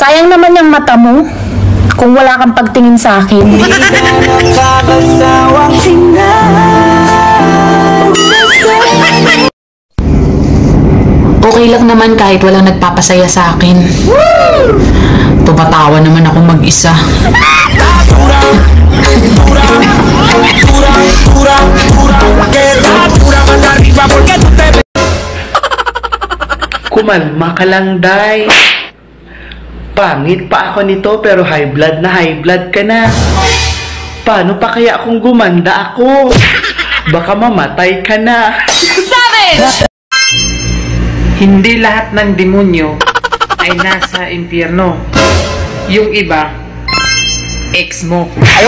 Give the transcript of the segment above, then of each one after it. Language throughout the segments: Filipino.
Sayang naman yung mata mo kung wala kang pagtingin sa akin. Okay lang naman kahit walang nagpapasaya sa akin. Tumatawa naman ako mag-isa. Kumalma ka lang, Day. Pangit pa ako nito pero high blood ka na. Paano pa kaya kung gumanda ako? Baka mamatay ka na. Savage! Hindi lahat ng demonyo ay nasa impyerno. Yung iba, ex mo.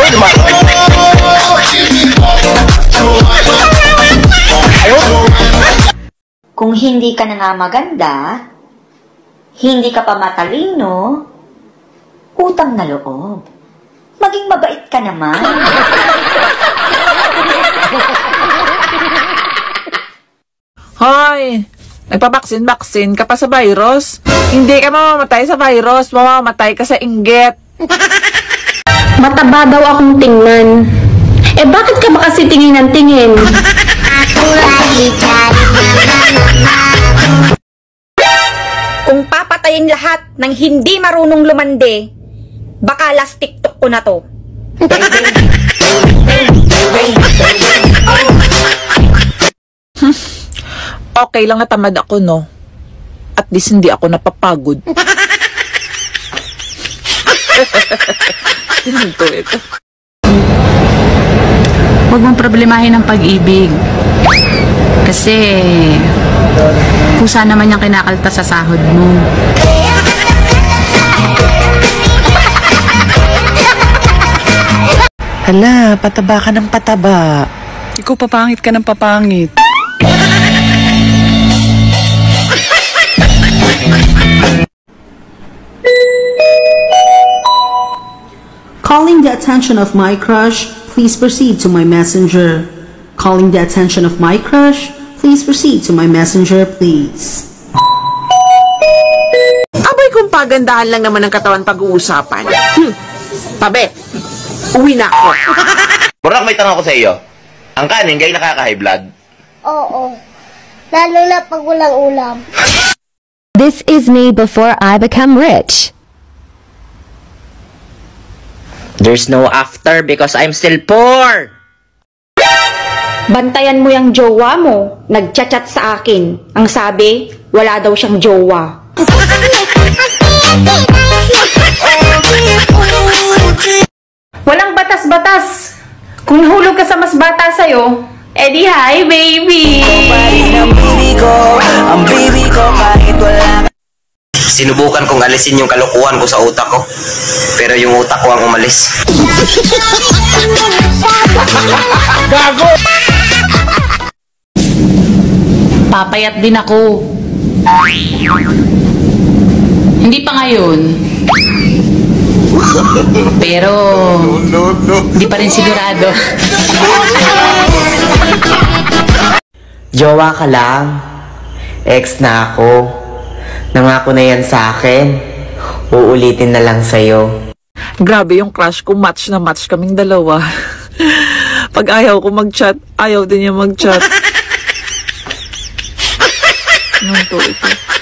Kung hindi ka na nga maganda, hindi ka pa matalino, utang na loob. Maging mabait ka naman. Hoy! Nagpabaksin-baksin ka pa sa virus? Hindi ka mamamatay sa virus, mamamatay ka sa inggit. Mataba daw akong tingnan. Eh bakit ka ba kasi tingin ng tingin? Kung papatayin lahat ng hindi marunong lumande, baka last TikTok ko na to. Okay lang natamad ako, no? At least hindi ako napapagod. Ito. Huwag mong problemahin ang pag-ibig. Kasi kusa naman yung kinakalta sa sahod mo. Hala, pataba ka ng pataba. Ikaw papangit ka ng papangit. Calling the attention of my crush, please proceed to my messenger. Calling the attention of my crush, please proceed to my messenger, please. Abay kung pagandahan lang naman ang katawan pag-uusapan. Tabi, uwi na ako. Burak, may tanong ako sa iyo. Ang kanin, gay nakaka-high blood? Oo. Lalo na pag walang ulam. This is me before I become rich. There's no after because I'm still poor. Bantayan mo yung jowa mo, nagchat-chat sa akin. Ang sabi, wala daw siyang jowa. Walang batas-batas. Kung nahulog ka sa mas bata sa'yo, edi hi, baby! Sinubukan kong alisin yung kalokohan ko sa utak ko. Pero yung utak ko ang umalis. Gago! Papayat din ako. Hindi pa ngayon. Pero hindi pa rin sigurado. Jowa ka lang. Ex na ako. Nangako na yan sa akin. Uulitin na lang sa'yo. Grabe yung crush ko, match na match kaming dalawa. Pag ayaw ko mag-chat, ayaw din niya mag-chat. Ano to ito?